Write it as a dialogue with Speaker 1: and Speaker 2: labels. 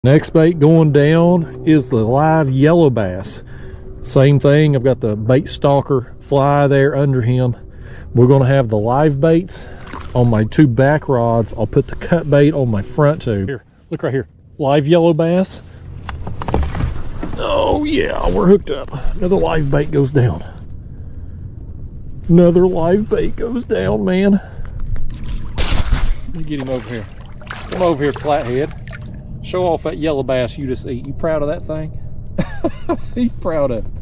Speaker 1: Next bait going down is the live yellow bass. Same thing, I've got the bait stalker fly there under him. We're going to have the live baits on my two back rods. I'll put the cut bait on my front tube. Here, look right here. Live yellow bass. Oh yeah, we're hooked up. Another live bait goes down. Another live bait goes down, man. Let me get him over here. Come over here, flathead. Show off that yellow bass you just ate. You proud of that thing? He's proud of it.